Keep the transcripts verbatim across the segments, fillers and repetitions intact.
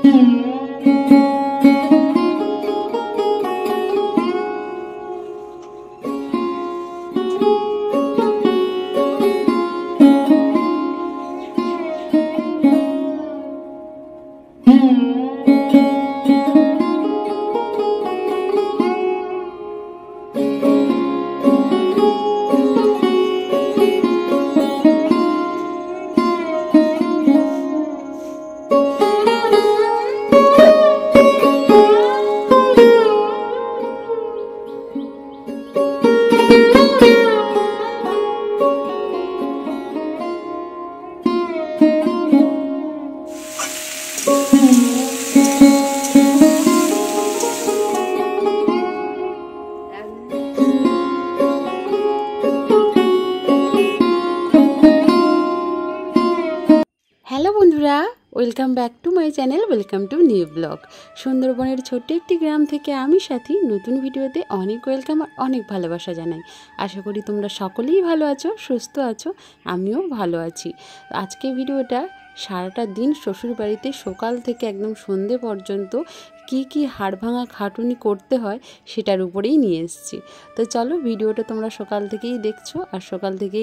Hello বন্ধুরা, welcome back to my channel, welcome to new blog. সুন্দরবনের ছোট্ট একটি গ্রাম থেকে আমি সাথী নতুন ভিডিওতে অনেক ওয়েলকাম আর অনেক ভালোবাসা জানাই। আশা করি তোমরা সকলেই ভালো আছো, সুস্থ আছো, আমিও ভালো আছি। আজকে ভিডিওটা সারাটা দিন শ্বশুরবাড়িতে সকাল থেকে একদম সন্ধে পর্যন্ত কি কি হাড় ভাঙা খাটুনি করতে হয় সেটার উপরেই নিয়ে এসেছি। তো চলো, ভিডিওটা তোমরা সকাল থেকেই দেখছো আর সকাল থেকেই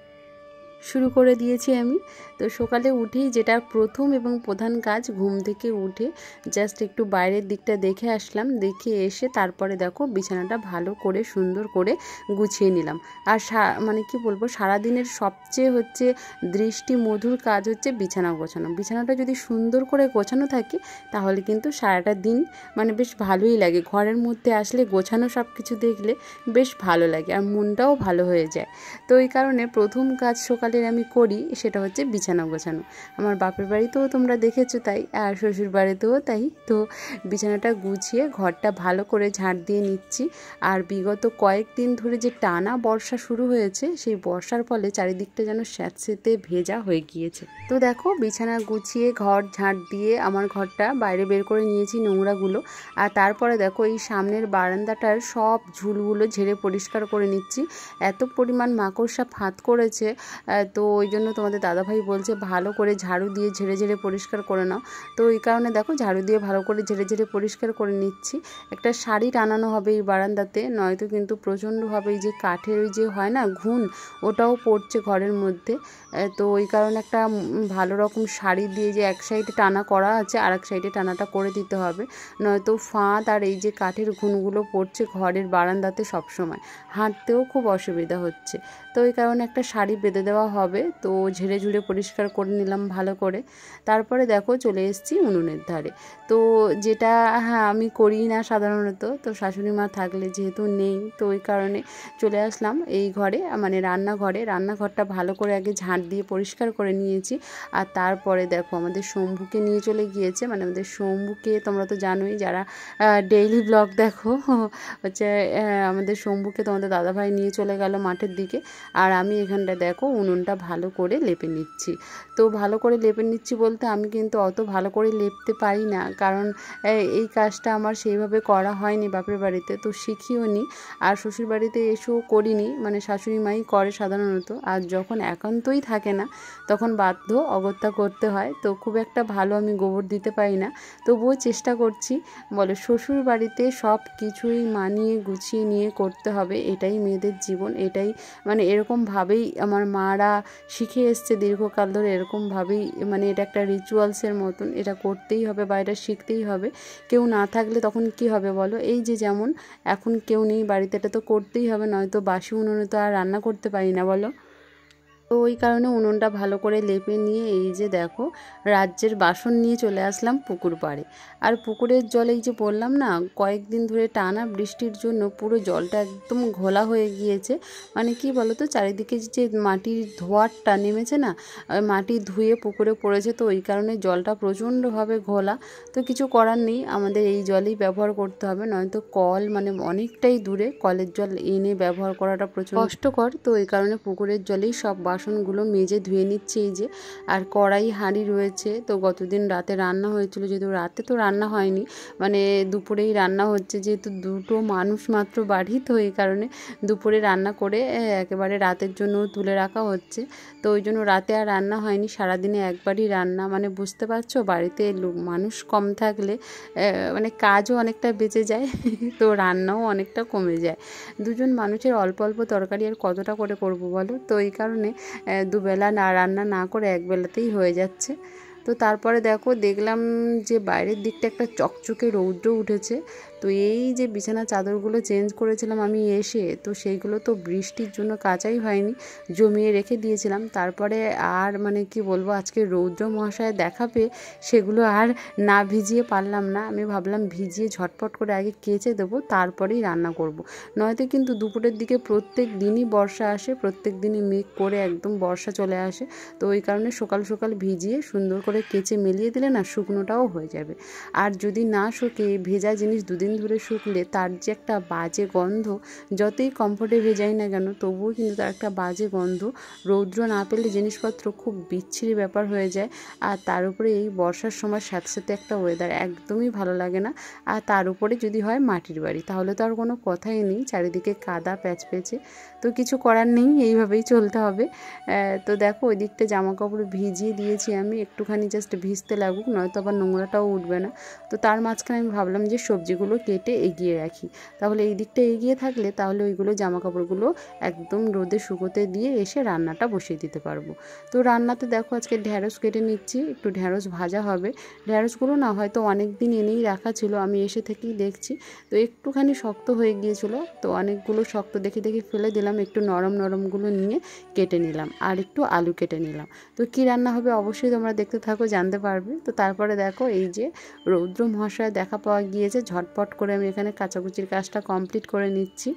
শুরু করে দিয়েছি আমি। তো সকালে উঠেই যেটা প্রথম এবং প্রধান কাজ, ঘুম থেকে উঠে জাস্ট একটু বাইরের দিকটা দেখে আসলাম। দেখে এসে তারপরে দেখো বিছানাটা ভালো করে সুন্দর করে গুছিয়ে নিলাম। আর মানে কি বলবো, সারাদিনের সবচেয়ে হচ্ছে দৃষ্টি মধুর কাজ হচ্ছে বিছানা গোছানো। বিছানাটা যদি সুন্দর করে গোছানো থাকে তাহলে কিন্তু সারাটা দিন মানে বেশ ভালোই লাগে। ঘরের মধ্যে আসলে গোছানো সব কিছু দেখলে বেশ ভালো লাগে আর মনটাও ভালো হয়ে যায়। তো এই কারণে প্রথম কাজ সকালের আমি করি সেটা হচ্ছে বিছানা গোছানো। আমার বাপের বাড়িতেও তোমরা দেখেছো তাই, আর শ্বশুর বাড়িতেও তাই। তো বিছানাটা গুছিয়ে ঘরটা ভালো করে ঝাড় দিয়ে নিচ্ছি। আর বিগত কয়েকদিন ধরে যে টানা বর্ষা শুরু হয়েছে, সেই বর্ষার ফলে চারিদিকটা যেন স্যাঁতসেঁতে ভেজা হয়ে গিয়েছে। তো দেখো বিছানা গুছিয়ে ঘর ঝাড় দিয়ে আমার ঘরটা বাইরে বের করে নিয়েছি নোংরাগুলো। আর তারপরে দেখো এই সামনের বারান্দাটার সব ঝুলগুলো ঝেড়ে পরিষ্কার করে নিচ্ছি। এত পরিমাণ মাকড়সা ফাঁদ করেছে, তো ওই জন্য তোমাদের দাদাভাই বলছে ভালো করে ঝাড়ু দিয়ে ঝেড়ে ঝেড়ে পরিষ্কার করে নাও। তো এই কারণে দেখো ঝাড়ু দিয়ে ভালো করে ঝেড়ে ঝেড়ে পরিষ্কার করে নিচ্ছি। একটা শাড়ি টানানো হবে এই বারান্দাতে, নয়তো কিন্তু প্রচণ্ডভাবে এই যে কাঠের ওই যে হয় না ঘুণ, ওটাও পড়ছে ঘরের মধ্যে। তো ওই কারণে একটা ভালো রকম শাড়ি দিয়ে যে এক সাইডে টানা করা আছে আর এক সাইডে টানাটা করে দিতে হবে, নয়তো ফাঁদ আর এই যে কাঠের ঘুণগুলো পড়ছে ঘরের বারান্দাতে সবসময়, হাঁটতেও খুব অসুবিধা হচ্ছে। তো এই কারণে একটা শাড়ি বেঁধে দেওয়া হবে। তো ঝেড়ে ঝুড়ে পরিষ্কার করে নিলাম ভালো করে। তারপরে দেখো চলে এসেছি উনুনের ধারে। তো যেটা হ্যাঁ আমি করি না সাধারণত, তো শাশুড়ি মা থাকলে যেহেতু নেই, তো ওই কারণে চলে আসলাম এই ঘরে, মানে রান্নাঘরে। রান্নাঘরটা ভালো করে আগে ঝাঁট দিয়ে পরিষ্কার করে নিয়েছি। আর তারপরে দেখো আমাদের শম্ভুকে নিয়ে চলে গিয়েছে, মানে আমাদের শম্ভুকে তোমরা তো জানোই যারা ডেইলি ব্লগ দেখো, হচ্ছে আমাদের শম্ভুকে তোমাদের দাদাভাই নিয়ে চলে গেল মাঠের দিকে। আর আমি এখানটা দেখো উনুনটা ভালো করে লেপে নিচ্ছি। তো ভালো করে লেপে নিচ্ছি বলতে আমি কিন্তু অত ভালো করে লেপতে পারি না, কারণ এই কাজটা আমার সেইভাবে করা হয়নি বাপের বাড়িতে, তো শিখিও নি। আর শ্বশুর বাড়িতে এসেও করিনি, মানে শাশুড়ি মাই করে সাধারণত। আর যখন একান্তই থাকে না তখন বাধ্য অগত্যা করতে হয়। তো খুব একটা ভালো আমি গোবর দিতে পারি না, তবুও চেষ্টা করছি। বলে শ্বশুর বাড়িতে সব কিছুই মানিয়ে গুছিয়ে নিয়ে করতে হবে, এটাই মেয়েদের জীবন, এটাই মানে এরকমভাবেই আমার মারা শিখে এসছে দীর্ঘকাল ধরে, এরকমভাবেই মানে এটা একটা রিচুয়ালসের মতন, এটা করতেই হবে বা এটা শিখতেই হবে। কেউ না থাকলে তখন কি হবে বলো, এই যে যেমন এখন কেউ নেই বাড়িতে, এটা তো করতেই হবে, নয়তো বাসি উনুনে তো আর রান্না করতে পারি না বলো। তো ওই কারণে উনুনটা ভালো করে লেপে নিয়ে এই যে দেখো রাজ্যের বাসন নিয়ে চলে আসলাম পুকুর পাড়ে। আর পুকুরের জলে এই যে বললাম না, কয়েকদিন ধরে টানা বৃষ্টির জন্য পুরো জলটা একদম ঘোলা হয়ে গিয়েছে। মানে কি বলো তো, চারিদিকে যে মাটির ধোয়ারটা নেমেছে না, মাটি ধুয়ে পুকুরে পড়েছে, তো ওই কারণে জলটা প্রচণ্ডভাবে ঘোলা। তো কিছু করার নেই, আমাদের এই জলই ব্যবহার করতে হবে, নয়তো কল মানে অনেকটাই দূরে, কলের জল এনে ব্যবহার করাটা প্রচুর কষ্টকর। তো এই কারণে পুকুরের জলেই সব বাসনগুলো মেজে ধুয়ে নিচ্ছি এই যে। আর কড়াই হাঁড়ি রয়েছে, তো গতদিন রাতে রান্না হয়েছিল, যেহেতু রাতে তো রান্না হয়নি, মানে দুপুরেই রান্না হচ্ছে, যেহেতু দুটো মানুষ মাত্র বাড়ি, তো এই কারণে দুপুরে রান্না করে একেবারে রাতের জন্য তুলে রাখা হচ্ছে। তো ওই জন্য রাতে আর রান্না হয়নি, সারাদিনে একবারই রান্না। মানে বুঝতে পারছো, বাড়িতে মানুষ কম থাকলে মানে কাজও অনেকটা বেঁচে যায়, তো রান্নাও অনেকটা কমে যায়। দুজন মানুষের অল্প অল্প তরকারি আর কতটা করে করব বলো। তো এই কারণে দুবেলা না রান্না না করে একবেলাতেই হয়ে যাচ্ছে। তো তারপরে দেখো দেখলাম যে বাইরের দিকটা একটা চকচকে রৌদ্র উঠেছে। তো এই যে বিছানা চাদরগুলো চেঞ্জ করেছিলাম আমি এসে, তো সেইগুলো তো বৃষ্টির জন্য কাচাই হয়নি, জমিয়ে রেখে দিয়েছিলাম। তারপরে আর মানে কি বলবো, আজকে রৌদ্র মহাশয় দেখা পেয়ে সেগুলো আর না ভিজিয়ে পারলাম না। আমি ভাবলাম ভিজিয়ে ঝটপট করে আগে কেচে দেবো, তারপরেই রান্না করব। নয়তো কিন্তু দুপুরের দিকে প্রত্যেক দিনই বর্ষা আসে, প্রত্যেক দিনই মেঘ করে একদম বর্ষা চলে আসে। তো ওই কারণে সকাল সকাল ভিজিয়ে সুন্দর করে কেচে মেলিয়ে দিলে না শুকনোটাও হয়ে যাবে। আর যদি না শুকে ভেজা জিনিস দুদিন ধরে শুকলে তার যে একটা বাজে গন্ধ, যতই কমফোর্টে ভেজাই না কেন তবুও কিন্তু তার একটা বাজে গন্ধ, রৌদ্র না পেলে জিনিসপত্র খুব বিচ্ছিরি ব্যাপার হয়ে যায়। আর তার উপরে এই বর্ষার সময় সাথে সাথে একটা ওয়েদার একদমই ভালো লাগে না। আর তার উপরে যদি হয় মাটির বাড়ি, তাহলে তো আর কোনো কথাই নেই, চারিদিকে কাদা প্যাচ পেঁচে। তো কিছু করার নেই, এইভাবেই চলতে হবে। তো দেখো ওই দিকটা জামা কাপড় ভিজিয়ে দিয়েছি আমি, একটুখানি জাস্ট ভিজতে লাগুক, নয়তো আবার নোংরাটাও উঠবে না। তো তার মাঝখানে আমি ভাবলাম যে সবজিগুলো কেটে এগিয়ে রাখি, তাহলে এই দিকটা এগিয়ে থাকলে তাহলে ওইগুলো জামা কাপড়গুলো একদম রোদে শুকোতে দিয়ে এসে রান্নাটা বসিয়ে দিতে পারবো। তো রান্নাতে দেখো আজকে ঢ্যাঁড়স কেটে নিচ্ছি, একটু ঢ্যাঁড়স ভাজা হবে। ঢ্যাঁড়সগুলো না হয়তো অনেক দিন এনেই রাখা ছিল, আমি এসে থেকেই দেখছি, তো একটুখানি শক্ত হয়ে গিয়েছিল, তো অনেকগুলো শক্ত দেখে দেখে ফেলে দিলাম, একটু নরম নরমগুলো নিয়ে কেটে নিলাম, আর একটু আলু কেটে নিলাম। তো কী রান্না হবে অবশ্যই তোমরা দেখতে থাকো, জানতে পারবে। তো তারপরে দেখো এই যে রৌদ্র মহাশয় দেখা পাওয়া গিয়েছে, ঝটপট করে আমি এখানে কাচাকুচির কাজটা কমপ্লিট করে নিচ্ছি,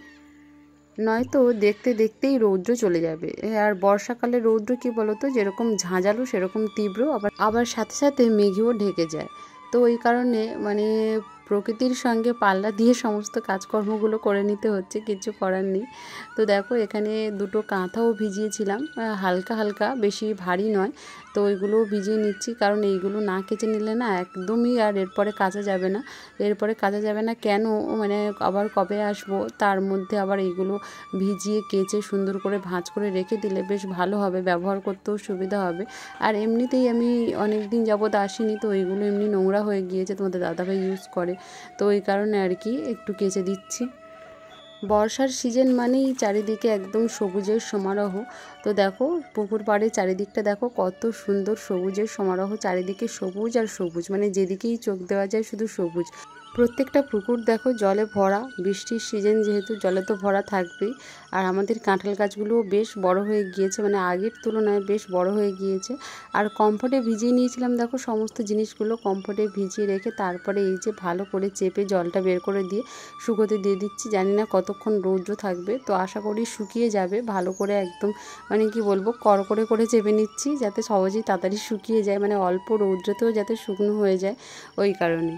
নয়তো দেখতে দেখতেই রৌদ্র চলে যাবে। আর বর্ষাকালে রৌদ্র কী বলো তো, যেরকম ঝাঁঝালো সেরকম তীব্র, আবার আবার সাথে সাথে মেঘেও ঢেকে যায়। তো ওই কারণে মানে প্রকৃতির সঙ্গে পাল্লা দিয়ে সমস্ত কাজকর্মগুলো করে নিতে হচ্ছে, কিছু করার নেই। তো দেখো এখানে দুটো কাঁথাও ভিজিয়েছিলাম, হালকা হালকা, বেশি ভারী নয়। তো ওইগুলোও ভিজিয়ে নিচ্ছি, কারণ এইগুলো না কেচে নিলে না একদমই আর এরপরে কাচা যাবে না। এরপরে কাচা যাবে না কেন, মানে আবার কবে আসবো, তার মধ্যে আবার এইগুলো ভিজিয়ে কেচে সুন্দর করে ভাঁজ করে রেখে দিলে বেশ ভালো হবে, ব্যবহার করতেও সুবিধা হবে। আর এমনিতেই আমি অনেক দিন যাবত আসিনি, তো ওইগুলো এমনি নোংরা হয়ে গিয়েছে, তোমাদের দাদাভাই ইউজ করে, তো ওই কারণে আর কি একটু কেচে দিচ্ছি। বর্ষার সিজন মানেই চারিদিকে একদম সবুজের সমারোহ। তো দেখো পুকুর পাড়ে চারিদিকটা দেখো কত সুন্দর সবুজের সমারোহ, চারিদিকে সবুজ আর সবুজ, মানে যেদিকেই চোখ দেওয়া যায় শুধু সবুজ। প্রত্যেকটা পুকুর দেখো জলে ভরা, বৃষ্টির সিজন যেহেতু জলে তো ভরা থাকবেই। আর আমাদের কাঁঠাল গাছগুলোও বেশ বড় হয়ে গিয়েছে, মানে আগের তুলনায় বেশ বড় হয়ে গিয়েছে। আর কমফোর্টে ভিজিয়ে নিয়েছিলাম দেখো সমস্ত জিনিসগুলো, কমফোর্টে ভিজিয়ে রেখে তারপরে এই যে ভালো করে চেপে জলটা বের করে দিয়ে শুকোতে দিয়ে দিচ্ছি। জানি না কতক্ষণ রৌদ্র থাকবে, তো আশা করি শুকিয়ে যাবে ভালো করে, একদম মানে কি বলবো কড়কড়ে করে চেপে নিচ্ছি যাতে সহজেই তাড়াতাড়ি শুকিয়ে যায়, মানে অল্প রৌদ্রতেও যাতে শুকনো হয়ে যায়, ওই কারণে।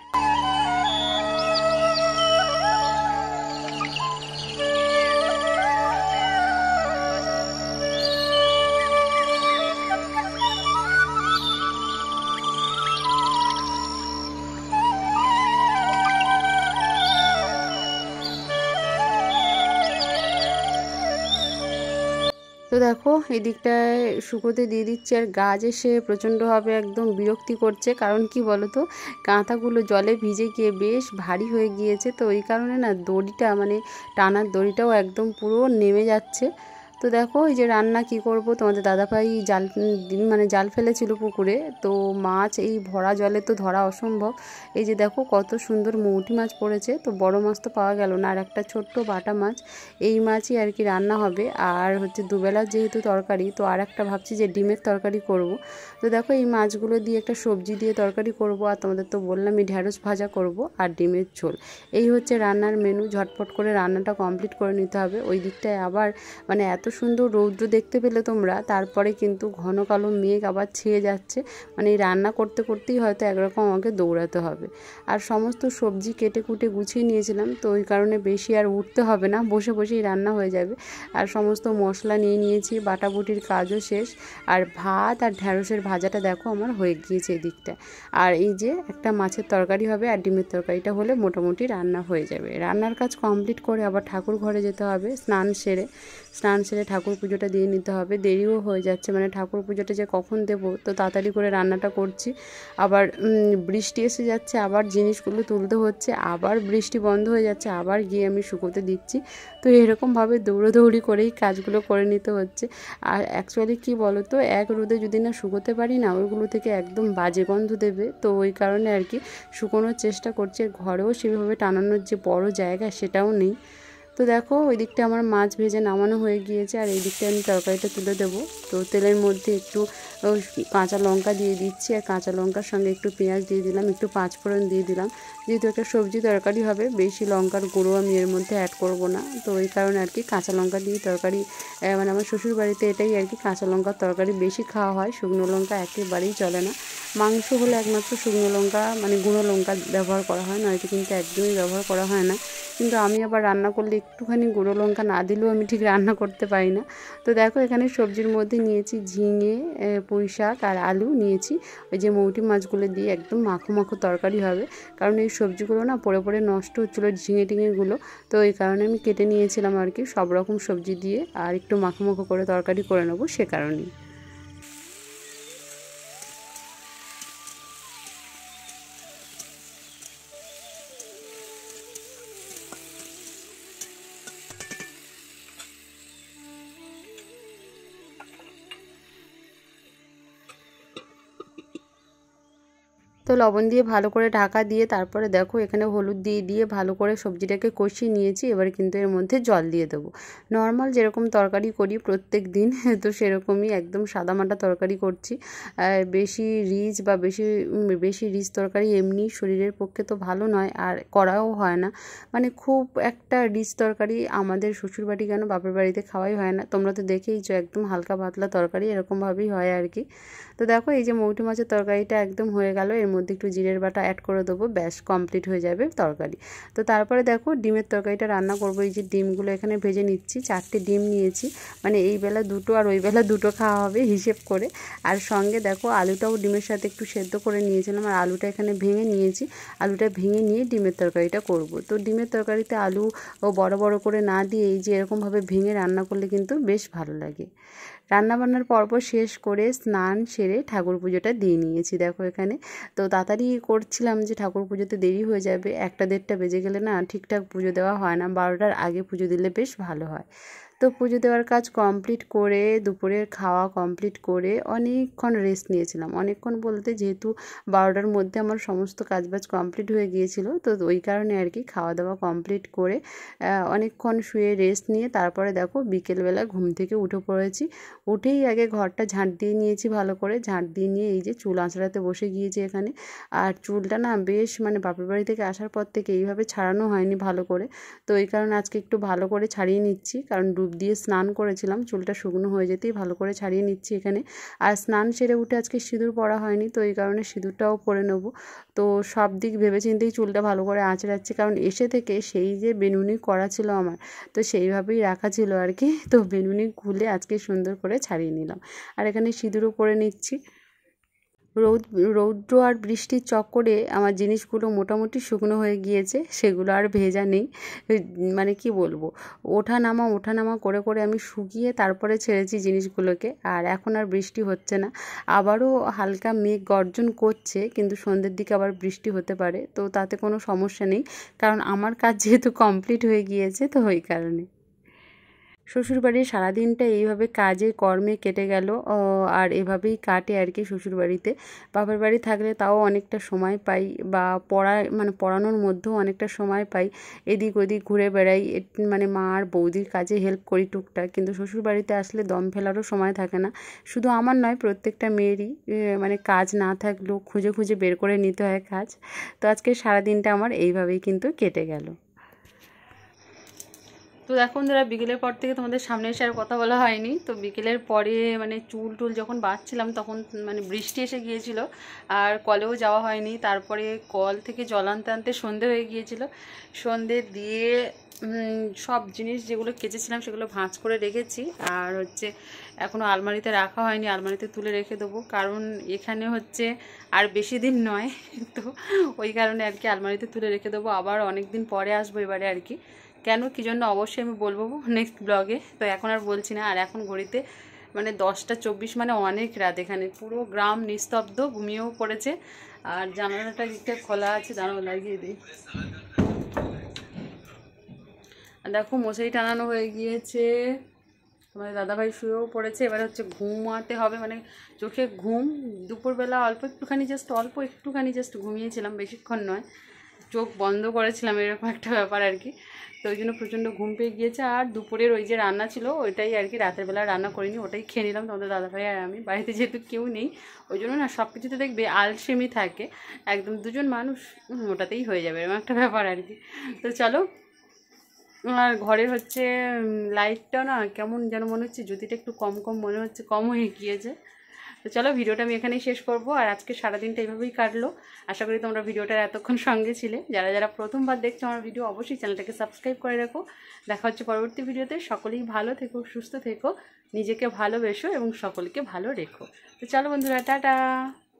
তো দেখো এই দিকটায় শুকোতে দিয়ে দিচ্ছি, আর গাছ এসে প্রচণ্ডভাবে একদম বিরক্তি করছে, কারণ কি বলো তো কাঁথাগুলো জলে ভিজে গিয়ে বেশ ভারী হয়ে গিয়েছে। তো ওই কারণে না দড়িটা মানে টানার দড়িটাও একদম পুরো নেমে যাচ্ছে। তো দেখো এই যে রান্না কি করব, তোমাদের দাদাভাই জাল মানে জাল ফেলেছিল পুকুরে, তো মাছ এই ভরা জলে তো ধরা অসম্ভব। এই যে দেখো কত সুন্দর মৌটি মাছ পড়েছে, তো বড় মাছ তো পাওয়া গেল না, আর একটা ছোট্ট বাটা মাছ, এই মাছই আর কি রান্না হবে। আর হচ্ছে দুবেলা যেহেতু তরকারি, তো আর একটা ভাবছি যে ডিমের তরকারি করব। তো দেখো এই মাছগুলো দিয়ে একটা সবজি দিয়ে তরকারি করব, আর তোমাদের তো বললাম এই ঢ্যাঁড়স ভাজা করব আর ডিমের ঝোল। এই হচ্ছে রান্নার মেনু, ঝটপট করে রান্নাটা কমপ্লিট করে নিতে হবে। ওই দিকটায় আবার মানে এত সুন্দর রৌদ্র দেখতে পেলে তোমরা, তারপরে কিন্তু ঘন কালো মেঘ আবার ছেয়ে যাচ্ছে। মানে এই রান্না করতে করতেই হয়তো একরকম আমাকে দৌড়াতে হবে। আর সমস্ত সবজি কেটে কুটে গুছিয়ে নিয়েছিলাম, তো ওই কারণে বেশি আর উঠতে হবে না, বসে বসেই রান্না হয়ে যাবে। আর সমস্ত মশলা নিয়ে নিয়েছি, বাটাবুটির কাজও শেষ। আর ভাত আর ঢ্যাঁড়সের ভাজাটা দেখো আমার হয়ে গিয়েছে এদিকটা। আর এই যে একটা মাছের তরকারি হবে আর ডিমের তরকারিটা হলে মোটামুটি রান্না হয়ে যাবে। রান্নার কাজ কমপ্লিট করে আবার ঠাকুর ঘরে যেতে হবে, স্নান সেরে স্নান সেরে ঠাকুর পুজোটা দিয়ে নিতে হবে। দেরিও হয়ে যাচ্ছে, মানে ঠাকুর পুজোটা যে কখন দেবো, তো তাড়াতাড়ি করে রান্নাটা করছি। আবার বৃষ্টি এসে যাচ্ছে, আবার জিনিসগুলো তুলতে হচ্ছে, আবার বৃষ্টি বন্ধ হয়ে যাচ্ছে, আবার গিয়ে আমি শুকোতে দিচ্ছি। তো এরকমভাবে দৌড়োদৌড়ি করেই কাজগুলো করে নিতে হচ্ছে। আর অ্যাকচুয়ালি কী বলো তো, এক রোদে যদি না শুকোতে পারি না, ওইগুলো থেকে একদম বাজে গন্ধ দেবে। তো ওই কারণে আর কি শুকোনোর চেষ্টা করছি। ঘরেও সেভাবে টানানোর যে বড় জায়গা সেটাও নেই। তো দেখো ওই দিকটা আমার মাছ ভেজে নামানো হয়ে গিয়েছে, আর এই দিকটা আমি তরকারিটা তুলে দেবো। তো তেলের মধ্যে একটু কাঁচা লঙ্কা দিয়ে দিচ্ছি, আর কাঁচা লঙ্কার সঙ্গে একটু পেঁয়াজ দিয়ে দিলাম, একটু পাঁচফোড়ন দিয়ে দিলাম। যেহেতু একটা সবজি তরকারি হবে, বেশি লঙ্কার গুঁড়ো আমি এর মধ্যে অ্যাড করব না, তো ওই কারণে আর কি কাঁচা লঙ্কা দিয়ে তরকারি, মানে আমার শ্বশুর বাড়িতে এটাই আর কি, কাঁচা লঙ্কার তরকারি বেশি খাওয়া হয়, শুকনো লঙ্কা একেবারেই চলে না। মাংস হলে একমাত্র শুকনো লঙ্কা মানে গুঁড়ো লঙ্কা ব্যবহার করা হয়, নয়তো কিন্তু একদমই ব্যবহার করা হয় না। কিন্তু আমি আবার রান্না করলে একটুখানি গুঁড়ো লঙ্কা না দিলেও আমি ঠিক রান্না করতে পারি না। তো দেখো এখানে সবজির মধ্যে নিয়েছি ঝিঙে, পুঁই শাক আর আলু নিয়েছি। ওই যে মৌটি মাছগুলো দিয়ে একদম মাখো মাখো তরকারি হবে, কারণ এই সবজিগুলো না পড়ে পড়ে নষ্ট হচ্ছিলো, ঝিঙে টিঙেগুলো। তো এই কারণে আমি কেটে নিয়েছিলাম আর কি, সব রকম সবজি দিয়ে আর একটু মাখো মাখো করে তরকারি করে নেবো, সে কারণেই। তো লবণ দিয়ে ভালো করে ঢাকা দিয়ে তারপরে দেখো এখানে হলুদ দিয়ে দিয়ে ভালো করে সবজিটাকে কষিয়ে নিয়েছি। এবার কিন্তু এর মধ্যে জল দিয়ে দেবো, নর্মাল যেরকম তরকারি করি প্রত্যেক দিন, তো সেরকমই একদম সাদামাটা তরকারি করছি। আর বেশি রিচ বা বেশি বেশি রিচ তরকারি এমনি শরীরের পক্ষে তো ভালো নয়, আর করাও হয় না। মানে খুব একটা রিচ তরকারি আমাদের শ্বশুরবাড়ি কেন বাপের বাড়িতে খাওয়াই হয় না। তোমরা তো দেখেইছো একদম হালকা পাতলা তরকারি এরকমভাবেই হয় আর কি। তো দেখো এই যে মৌটি মাছের তরকারিটা একদম হয়ে গেল, এর মধ্যে একটু জিরের বাটা অ্যাড করে দেবো, ব্যাস কমপ্লিট হয়ে যাবে তরকারি। তো তারপরে দেখো ডিমের তরকারিটা রান্না করবো। এই যে ডিমগুলো এখানে ভেজে নিচ্ছি, চারটে ডিম নিয়েছি, মানে এই বেলা দুটো আর ওই বেলা দুটো খাওয়া হবে হিসেব করে। আর সঙ্গে দেখো আলুটাও ডিমের সাথে একটু সেদ্ধ করে নিয়েছিলাম, আর আলুটা এখানে ভেঙে নিয়েছি। আলুটা ভেঙে নিয়ে ডিমের তরকারিটা করব। তো ডিমের তরকারিতে আলু ও বড় বড় করে না দিয়ে এই যে এরকমভাবে ভেঙে রান্না করলে কিন্তু বেশ ভালো লাগে। রান্নাবান্নার পর্ব শেষ করে স্নান সেরে ঠাকুর পুজোটা দিয়ে নিয়েছি। দেখো এখানে তো তাড়াতাড়ি করছিলাম যে ঠাকুর পুজোতে দেরি হয়ে যাবে, একটা দেড়টা বেজে গেলে না ঠিকঠাক পুজো দেওয়া হয় না, বারোটার আগে পুজো দিলে বেশ ভালো হয়। তো পুজো দেওয়ার কাজ কমপ্লিট করে দুপুরের খাওয়া কমপ্লিট করে অনেকক্ষণ রেস্ট নিয়েছিলাম। অনেকক্ষণ বলতে যেহেতু বারোটার মধ্যে আমার সমস্ত কাজবাজ কমপ্লিট হয়ে গিয়েছিল, তো ওই কারণে আর কি খাওয়া দাওয়া কমপ্লিট করে অনেকক্ষণ শুয়ে রেস্ট নিয়ে তারপরে দেখো বিকেলবেলা ঘুম থেকে উঠে পড়েছি। উঠেই আগে ঘরটা ঝাঁট দিয়ে নিয়েছি, ভালো করে ঝাঁট দিয়ে নিয়ে এই যে চুল আঁচড়াতে বসে গিয়েছি এখানে। আর চুলটা না বেশ মানে বাপের বাড়ি থেকে আসার পর থেকে এইভাবে ছাড়ানো হয়নি ভালো করে, তো এই কারণে আজকে একটু ভালো করে ছাড়িয়ে নিচ্ছি, কারণ ডুব দিয়ে স্নান করেছিলাম, চুলটা শুকনো হয়ে যেতেই ভালো করে ছাড়িয়ে নিচ্ছি এখানে। আর স্নান সেরে উঠে আজকে সিঁদুর পরা হয়নি, তো এই কারণে সিঁদুরটাও পরে নেবো। তো সব দিক ভেবেচিন্তেই চুলটা ভালো করে আঁচড়াচ্ছি, কারণ এসে থেকে সেই যে বেনুনি করা ছিল আমার, তো সেইভাবেই রাখা ছিল আর কি। তো বেনুনি খুলে আজকে সুন্দর করে ছাড়িয়ে নিলাম, আর এখানে সিঁদুরও পরে নিচ্ছি। রৌদ রৌদ্র আর বৃষ্টির চক্করে আমার জিনিসগুলো মোটামুটি শুকনো হয়ে গিয়েছে, সেগুলো আর ভেজা নেই। মানে কি বলবো, ওঠা নামা ওঠা নামা করে করে আমি শুকিয়ে তারপরে ছেড়েছি জিনিসগুলোকে, আর এখন আর বৃষ্টি হচ্ছে না। আবারও হালকা মেঘ গর্জন করছে, কিন্তু সন্ধ্যের দিকে আবার বৃষ্টি হতে পারে, তো তাতে কোনো সমস্যা নেই, কারণ আমার কাজ যেহেতু কমপ্লিট হয়ে গিয়েছে, তো ওই কারণে। শ্বশুরবাড়ির সারাদিনটা এইভাবে কাজে কর্মে কেটে গেল, আর এভাবেই কাটে আর কি শ্বশুরবাড়িতে। বাপের বাড়ি থাকলে তাও অনেকটা সময় পাই, বা পড়া মানে পড়ানোর মধ্যেও অনেকটা সময় পাই, এদিক ওদিক ঘুরে বেড়াই, মানে মা আর বৌদির কাজে হেল্প করি টুকটাক। কিন্তু শ্বশুরবাড়িতে আসলে দম ফেলারও সময় থাকে না, শুধু আমার নয় প্রত্যেকটা মেয়েরই, মানে কাজ না থাকলেও খুঁজে খুঁজে বের করে নিতে হয় কাজ। তো আজকে সারাদিনটা আমার এইভাবেই কিন্তু কেটে গেল। তো তো দেখো বন্ধুরা, বিকেলের পর থেকে তোমাদের সামনে এসে আর কথা বলা হয়নি। তো বিকেলের পরে মানে চুল টুল যখন বাঁধছিলাম তখন মানে বৃষ্টি এসে গিয়েছিল আর কলেও যাওয়া হয়নি। তারপরে কল থেকে জল আনতে আনতে সন্ধে হয়ে গিয়েছিল। সন্ধে দিয়ে সব জিনিস যেগুলো কেচেছিলাম সেগুলো ভাঁজ করে রেখেছি। আর হচ্ছে এখনও আলমারিতে রাখা হয়নি, আলমারিতে তুলে রেখে দেবো, কারণ এখানে হচ্ছে আর বেশি দিন নয়। তো ওই কারণে আর কি আলমারিতে তুলে রেখে দেবো, আবার অনেক দিন পরে আসবো এবারে আর কি। কেন কী জন্য অবশ্যই আমি বলবো নেক্সট ব্লগে। তো এখন আর বলছি না। আর এখন ঘড়িতে মানে দশটা চব্বিশ, মানে অনেক রাত, এখানে পুরো গ্রাম নিস্তব্ধ, ঘুমিয়েও পড়েছে। আর জানালাটা দিকটা খোলা আছে, দাঁড়াও লাগিয়ে দিই। আর দেখো মশারি টানানো হয়ে গিয়েছে, তোমাদের দাদাভাই শুয়েও পড়েছে। এবার হচ্ছে ঘুমাতে হবে, মানে চোখে ঘুম। দুপুরবেলা অল্প একটুখানি জাস্ট অল্প একটুখানি জাস্ট ঘুমিয়েছিলাম, বেশিক্ষণ নয়, চোখ বন্ধ করেছিলাম, এরকম একটা ব্যাপার আর কি। তো ওই জন্য প্রচণ্ড ঘুম পেয়ে গিয়েছে। আর দুপুরের ওই যে রান্না ছিল ওইটাই আর কি, রাতের বেলা রান্না করিনি, ওটাই খেয়ে নিলাম তোমাদের দাদাভাই আর আমি। বাড়িতে যেহেতু কেউ নেই ওই জন্য না সব কিছুতে দেখবে আলসেমি থাকে, একদম দুজন মানুষ ওটাতেই হয়ে যাবে, এরকম একটা ব্যাপার আর কি। তো চলো, আর ঘরের হচ্ছে লাইটটা না কেমন যেন মনে হচ্ছে, জ্যোতিটা একটু কম কম মনে হচ্ছে, কম হয়ে গিয়েছে। তো চলো, ভিডিওটা আমি এখানেই শেষ করব। আর আজকে সারাদিনটা এইভাবেই কাটলো। আশা করি তোমরা ভিডিওটার এতক্ষণ সঙ্গে ছিলে। যারা যারা প্রথমবার দেখছো আমার ভিডিও, অবশ্যই চ্যানেলটাকে সাবস্ক্রাইব করে রাখো। দেখা হচ্ছে পরবর্তী ভিডিওতে। সকলেই ভালো থেকো, সুস্থ থেকো, নিজেকে ভালোবেসো এবং সকলকে ভালো রেখো। তো চলো বন্ধুরা, টাটা।